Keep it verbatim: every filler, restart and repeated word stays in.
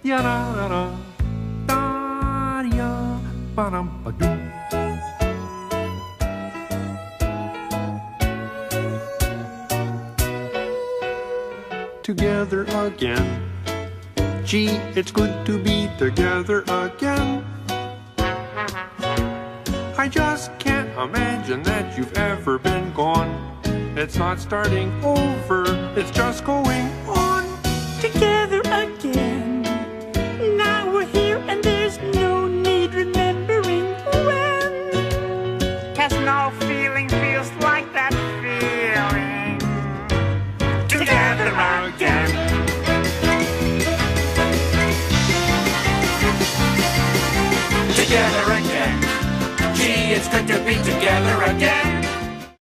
Ya-da-da-da, da-ya, ba-dum-ba-doo. Together again. Gee, it's good to be together again. I just can't imagine that you've ever been gone. It's not starting over, it's just going on. Together again. Now we're here and there's no need remembering when. 'Cause no feeling feels like that feeling. Together again. Together again. Gee, it's good to be together again.